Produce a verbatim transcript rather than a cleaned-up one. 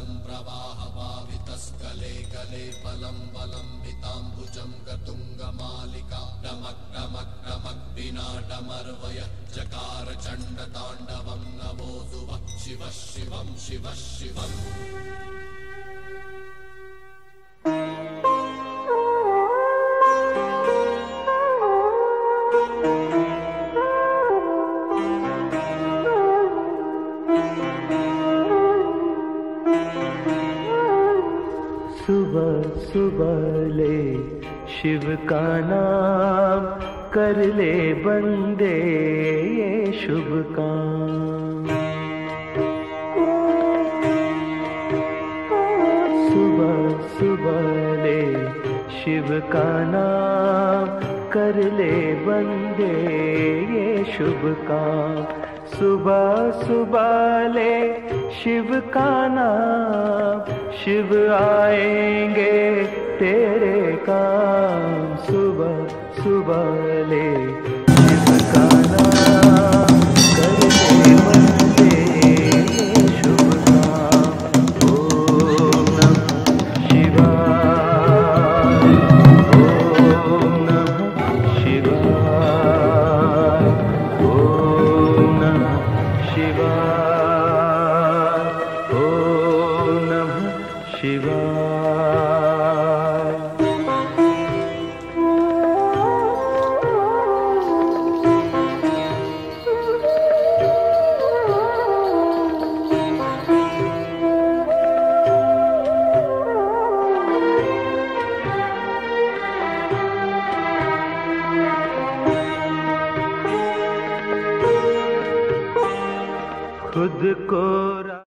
जलं प्रवाहभावितस्कले गले बलं बलम्बिताम्बुजं गतुङ्गमालिका डमक डमक डमक विना डमर्वय जकार चण्डताण्डवं नमोऽस्तु शिव शिवं शिव शिवम्। सुबह सुबह ले शिव का नाम, कर ले बंदे ये शुभ काम। सुबह सुबह ले शिव का नाम, कर ले बंदे ये शुभ काम। सुबह सुबह ले शिव का नाम, शिव आएंगे तेरे काम। सुबह सुबह ले शिव का नाम, कर ले बंदे शुभ काम। ओम नमः शिवाय, ओम नमः शिवाय, ओम नमः शिवाय, ओम नमः शिवाय। खुद को